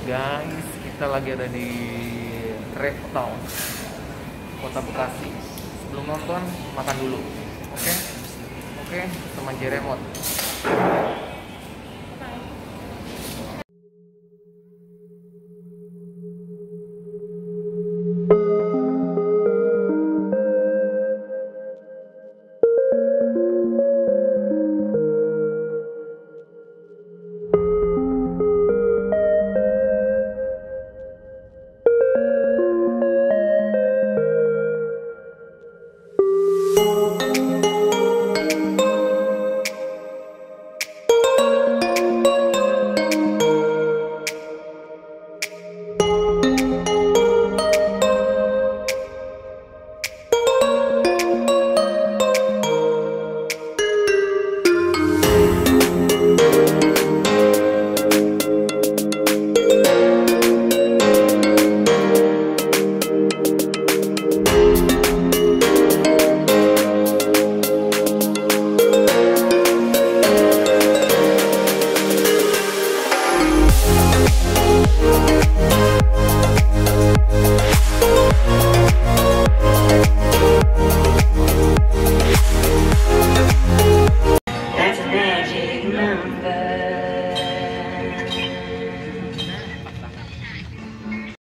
Guys, kita lagi ada di Rave Town, Kota Bekasi. Sebelum nonton, makan dulu. Oke? Oke, sama Jeremot.